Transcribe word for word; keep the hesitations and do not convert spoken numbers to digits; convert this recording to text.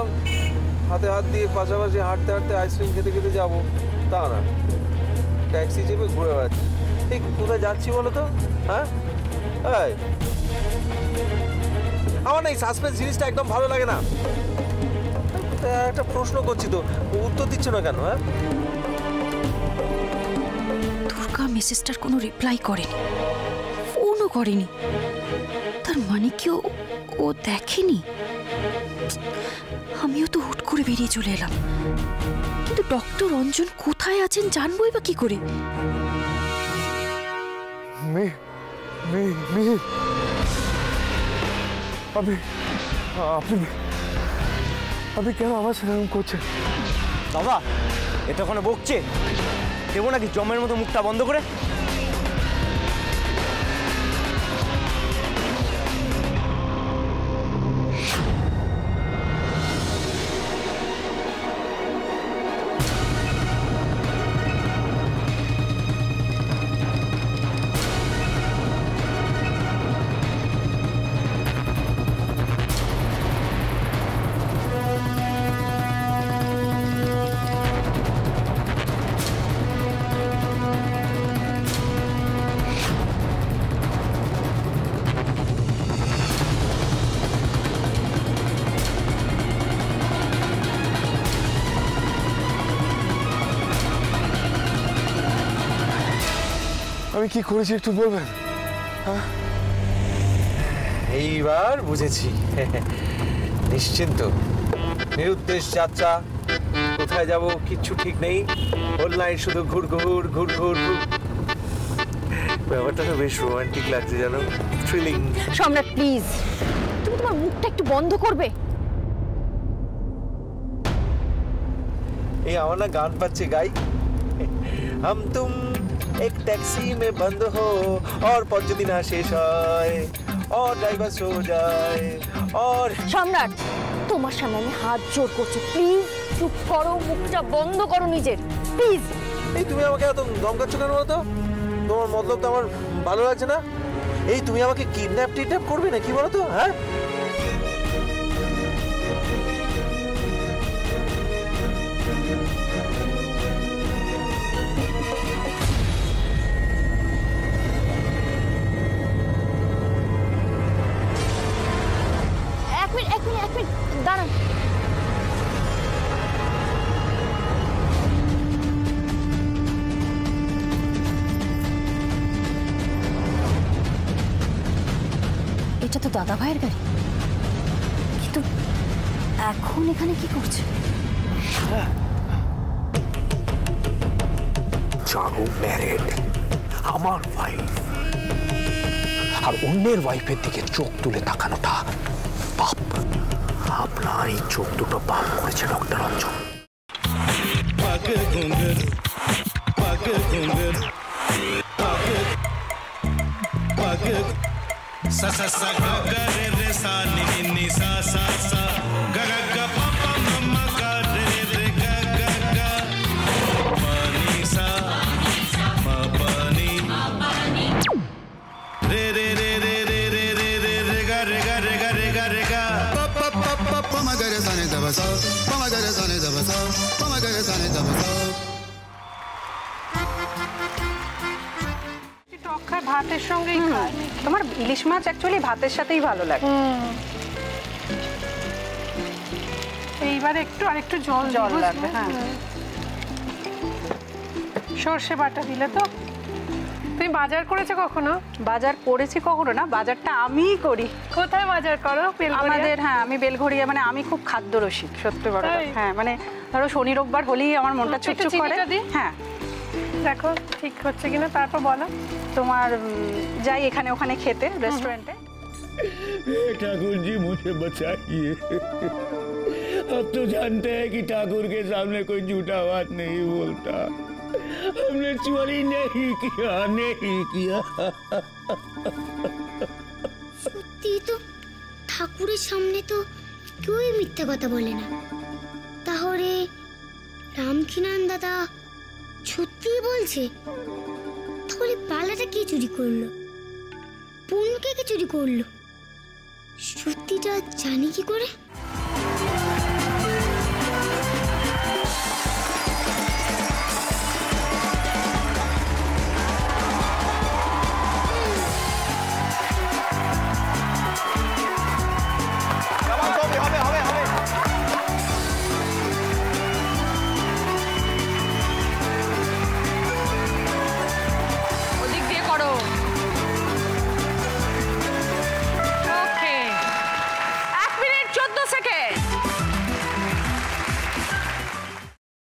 ভাবলাম হাতে হাত দিয়ে পাশাপাশি হাঁটতে হাঁটতে আইসক্রিম খেতে খেতে যাবো, তা না, ট্যাক্সি চেপে ঘুরে বেড়াচ্ছি। ঠিক কোথায় যাচ্ছি বলো তো? হ্যাঁ, আমার না এই সাসপেন্স জিনিসটা একদম ভালো লাগে না। একটা প্রশ্ন করছি তো, উত্তর দিচ্ছ না কেন? হ্যাঁ, দুর্গা মেসেজটার কোনো রিপ্লাই করেনি, ফোনও করেনি। তার মানে কি ও দেখেনি? আমিও তো হুট করে বেরিয়ে চলে এলাম, কিন্তু ডক্টর রঞ্জন কোথায় আছেন জানবোই বা কি করে? আপনি আপনি আপনি কেন আমার সাথে এরকম করছেন? বাবা এটা ওখানে বকছে, দেবো নাকি জমের মতো মুখটা বন্ধ করে? আমি কি করেছি একটু বলবেন? এইবার বুঝেছি। নিশ্চিন্ত, নিরুদ্দেশ যাত্রা, কোথায় যাব কিচ্ছু ঠিক নেই, অনলাইন শুধু ঘুর ঘুর ঘুর ঘুর ঘুর। ব্যাপারটা তো বেশ রোমান্টিক লাগছে জানো, থ্রিলিং। সম্রাট প্লিজ, তুমি তোমার মুখটা একটু বন্ধ করবে? এই আমার না গান পাচ্ছে, গাই। हम तुम एक टैक्सी में बंद हो और पंचदी ना शेष হয় और ड्राइवर सो যায় और সম্রাট তোমার সামনে আমি হাত জোর করছি, প্লিজ চুপ করো, মুখটা বন্ধ করো নিজের, প্লিজ। এই তুমি আমাকে এত ধমকাচ্ছ কেন বলো তো? তোমার মতলব তো আমার ভালো লাগছে না। এই তুমি আমাকে কিডন্যাপ টিডন্যাপ করবে না কি বলো তো? হ্যাঁ, দাঁড়ান, এটা তো দাদা ভাইয়ের গাড়ি, কিন্তু এখন এখানে কি করছে? জাগো ম্যারিড, আমার ওয়াইফ, আর অন্যের ওয়াইফের দিকে চোখ তুলে তাকানোটা পাপ। আপনার এই চোখ দুটো পাপ করেছে ডক্টর রঞ্জন। ভাতের সঙ্গেই খায়। তোমার ইলিশ মাছ অ্যাকচুয়ালি ভাতের সাথেই ভালো লাগে। এইবার একটু আর একটু জল জল লাগবে। হ্যাঁ, সর্ষে বাটা দিলে তো। তুমি বাজার করেছো কখনো? বাজার করেছি কখনো না, বাজারটা আমিই করি। কোথায় বাজার করো? আমাদের, হ্যাঁ আমি বেলঘড়িয়া, মানে আমি খুব খাদ্য রসিক, সত্যি বড়। হ্যাঁ মানে ধরো শনি রোববার হলেই আমার মনটা চুপচুপ করে। হ্যাঁ দেখো ঠিক হচ্ছে কিনা, তারপর বলো। তোমার যাই এখানে ওখানে খেতে रेस्टोरेंटे। ठाकुर जी मुझे बचाइए, अब तो जानते हैं कि ठाकुर के सामने कोई झूठा बात नहीं बोलता। हमने चोरी नहीं किया, नहीं किया। সত্যি তো, ঠাকুরের সামনে তো কেউই মিথ্যা কথা বলে না। তাহলে রামকিনান দাদা সত্যি বলছে? তাহলে পালাটা কে চুরি করলো? পুনকে কে চুরি করলো? সত্যিটা জানি কি করে?